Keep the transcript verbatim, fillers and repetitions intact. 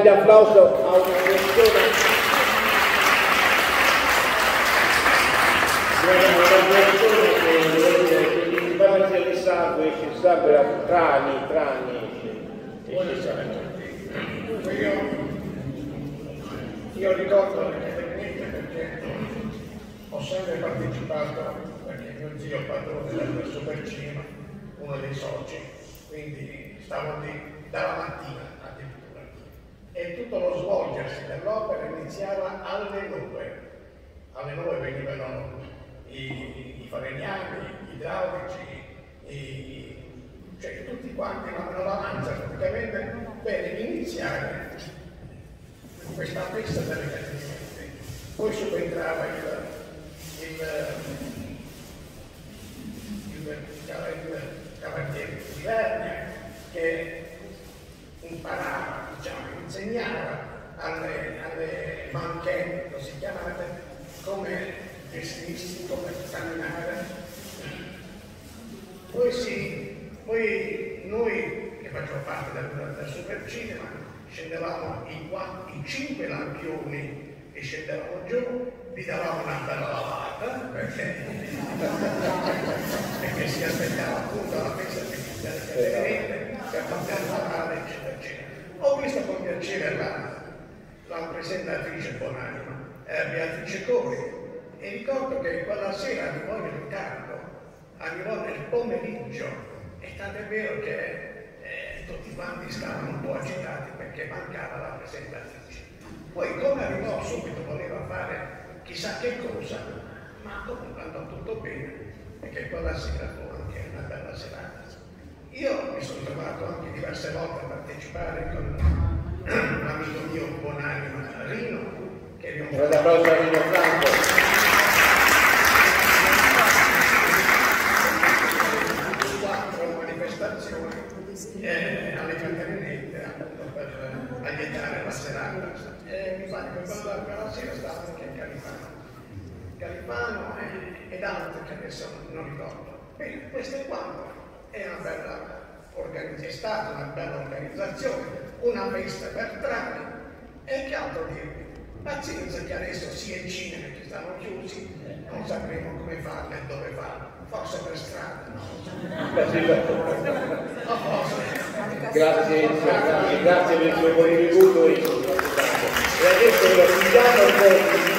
grande applauso a una persona, una persona che gli parla del sangue, esce il sangue da trani, trani, esce il sangue. Dunque io, io ricordo perché ho sempre partecipato, perché mio zio è padrone del Supercinema, uno dei soci, quindi stavo lì dalla mattina addirittura. E tutto lo svolgersi dell'opera iniziava alle nove. Alle nove venivano i, i falegnami, gli idraulici, i, cioè tutti quanti avevano l'avanza praticamente per iniziare questa festa delle cattività. Poi subentrava il, il, il, il cavaliere di Vernia che imparava, diciamo, insegnava alle, alle manche, così chiamate, come vestirsi, come camminare. Poi sì, poi noi che facciamo parte del, del Supercinema scendevamo i, i cinque lampioni e scendevamo giù, vi davamo una bella lavata perché, perché si aspettava appunto la festa delle cattività per poter lavare, eccetera, eccetera. Ho visto con piacere la, la presentatrice Bonanima, eh, Beatrice Cori, e ricordo che quella sera arrivò in ritardo, arrivò nel pomeriggio, e tant'è vero che eh, tutti quanti stavano un po' agitati perché mancava la presentatrice. Poi come arrivò subito voleva fare chissà che cosa, ma comunque andò tutto bene, perché quella sera fu anche una bella serata. Io mi sono trovato anche diverse volte a partecipare con un amico mio buonanima Rino, che abbiamo un applauso a Rino Franco. Eh, alle cantarinette appunto per allietare la serata, e mi pare che quella, quella sera stava anche Califano Califano e, ed altri che adesso non ricordo. Bene, questo è quanto è una bella organizzazione, è stata una bella organizzazione, una festa per trani, e che altro dirvi? Pazienza che adesso sia i cinema che stanno chiusi, non sapremo come farlo e dove farlo, forse per strada, no? Grazie, grazie per il suo contributo e adesso lo chiudiamo.